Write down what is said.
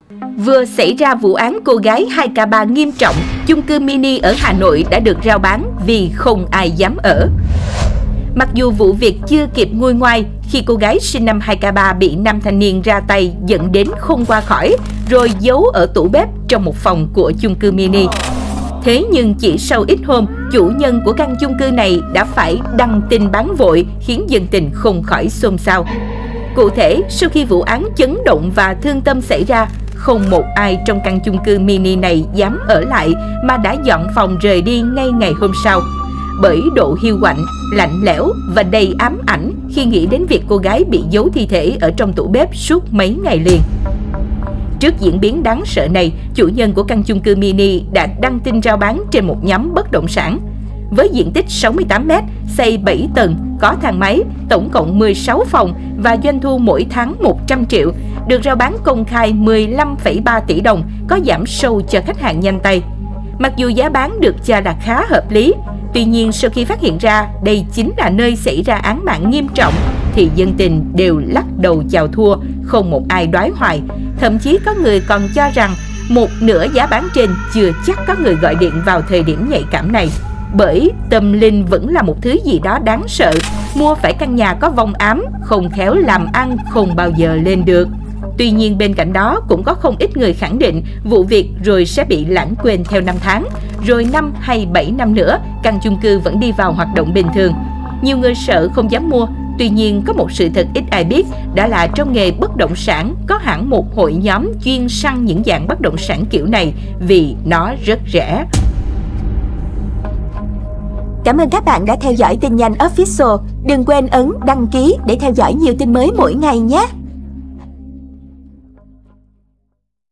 Vừa xảy ra vụ án cô gái 2K3 nghiêm trọng, chung cư mini ở Hà Nội đã được rao bán vì không ai dám ở. Mặc dù vụ việc chưa kịp nguôi ngoai khi cô gái sinh năm 2K3 bị nam thanh niên ra tay dẫn đến không qua khỏi, rồi giấu ở tủ bếp trong một phòng của chung cư mini. Thế nhưng chỉ sau ít hôm, chủ nhân của căn chung cư này đã phải đăng tin bán vội, khiến dân tình không khỏi xôn xao. Cụ thể, sau khi vụ án chấn động và thương tâm xảy ra, không một ai trong căn chung cư mini này dám ở lại mà đã dọn phòng rời đi ngay ngày hôm sau. Bởi độ hiu quạnh, lạnh lẽo và đầy ám ảnh khi nghĩ đến việc cô gái bị giấu thi thể ở trong tủ bếp suốt mấy ngày liền. Trước diễn biến đáng sợ này, chủ nhân của căn chung cư mini đã đăng tin rao bán trên một nhóm bất động sản. Với diện tích 68m, xây 7 tầng, có thang máy, tổng cộng 16 phòng và doanh thu mỗi tháng 100 triệu, được rao bán công khai 15,3 tỷ đồng, có giảm sâu cho khách hàng nhanh tay. Mặc dù giá bán được cho là khá hợp lý, tuy nhiên sau khi phát hiện ra đây chính là nơi xảy ra án mạng nghiêm trọng, thì dân tình đều lắc đầu chào thua, không một ai đoái hoài. Thậm chí có người còn cho rằng một nửa giá bán trên chưa chắc có người gọi điện vào thời điểm nhạy cảm này. Bởi tâm linh vẫn là một thứ gì đó đáng sợ, mua phải căn nhà có vong ám, không khéo làm ăn không bao giờ lên được. Tuy nhiên bên cạnh đó cũng có không ít người khẳng định vụ việc rồi sẽ bị lãng quên theo năm tháng, rồi 5 hay 7 năm nữa căn chung cư vẫn đi vào hoạt động bình thường. Nhiều người sợ không dám mua. Tuy nhiên có một sự thật ít ai biết, đó là trong nghề bất động sản có hẳn một hội nhóm chuyên săn những dạng bất động sản kiểu này vì nó rất rẻ. Cảm ơn các bạn đã theo dõi tin nhanh Official. Đừng quên ấn đăng ký để theo dõi nhiều tin mới mỗi ngày nhé.